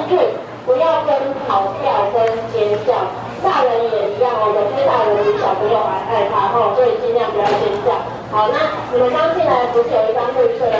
对，不要跟跑跳跟尖叫，大人也一样哦，有些大人比小朋友还害怕所以尽量不要尖叫。好，那你们刚进来不是有一张绿色的？